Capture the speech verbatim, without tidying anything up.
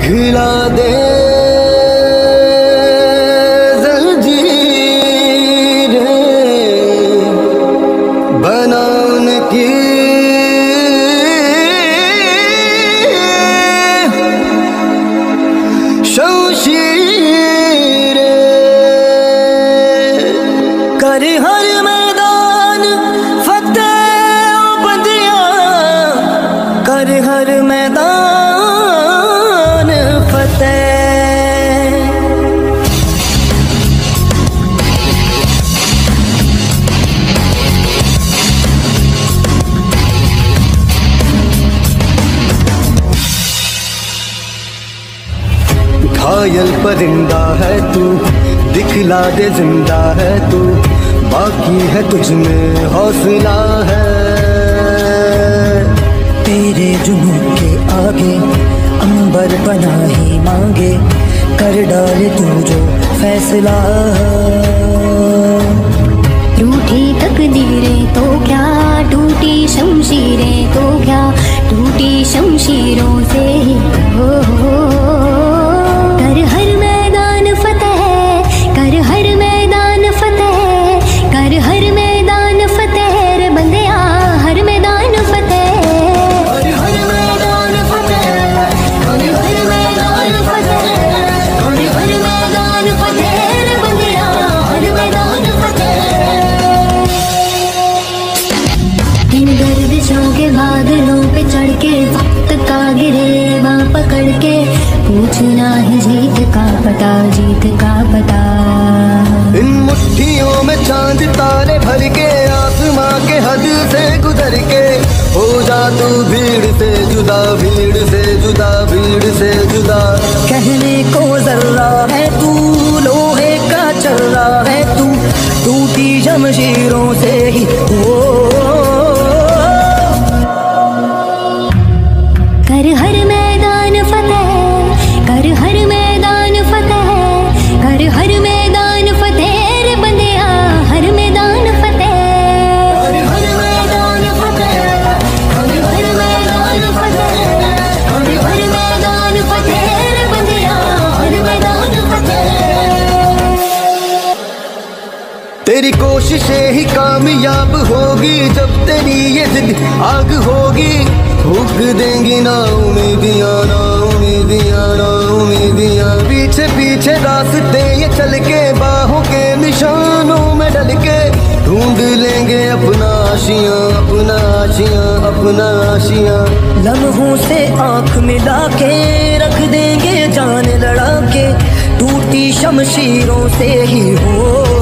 पिघला दे जंजीरें बनाने की शमशीरें कर हर मैदान फतेह ओ बंदिया, कर हर मैदान फतेह। घायल परिंदा है तू, दिखला दे जिंदा है तू, बाकी है तुझ में हौसला है। तेरे जुनून के आगे अंबर बना ही मांगे, कर डाल तू जो फैसला। रूठी तकदीरें तो क्या, टूटी शमशीरें तो क्या, टूटी शमशीरों से ही हो, हो। कर हर मैदान फतेह, कर हर मैदान फतेह, कर हर मैदान फतेह रे बंदिया, हर मैदान फतेह। कर हर मैदान फतेह, कर हर मैदान फतेह, कर हर मैदान फतेह रे बंदिया, हर मैदान फतेह। इन गर्दिशों के बादलों पे चढ़ के वक्त का गिरेबां पकड़ के, पूछना है जीत का पता, जीत का पता। इन मुट्ठियों में चांद तारे भर के, आसमां के हद से गुजर के, हो जा तू भीड़ से जुदा, भीड़ से जुदा, भीड़ से जुदा। कहने को जर्रा है तू, लोहे का चर्रा है तू, टूटी शमशीरों से ही हो। कर हर मैदान फतेह, कर हर मैदान फतेह, कर हर मैदान फतेह रे बंदिया, हर मैदान फतेह। कर हर मैदान फतेह, कर हर मैदान फतेह, कर हर मैदान फतेह रे बंदिया, हर मैदान फतेह। तेरी कोशिशें ही कामयाब होगी, जब तेरी ये जिद आग होगी, फूक देंगी ना उम्मीदियां, ना उम्मीदियां, ना उम्मीदियां। पीछे पीछे रास्ते ये चल के, बाहों के निशानों में डल के, ढूंढ लेंगे अपना आशियां, अपना आशियां, अपना आशियां। लम्हों से आंख मिला के रख देंगे जान लड़ा के, टूटी शमशीरों से ही हो।